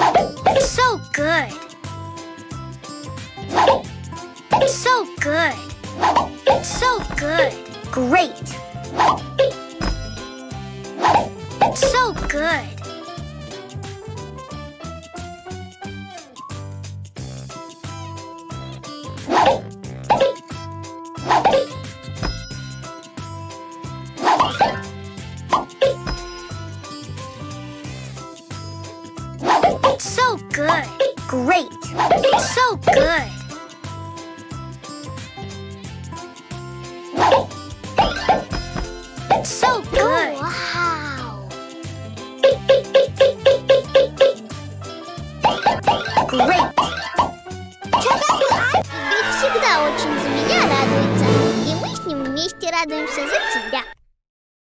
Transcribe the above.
So good. So good. So good. Great. So good. So good. Great. So good. So good. Wow. Great. Ведь всегда очень за меня радуется. И мы с ним вместе радуемся за тебя.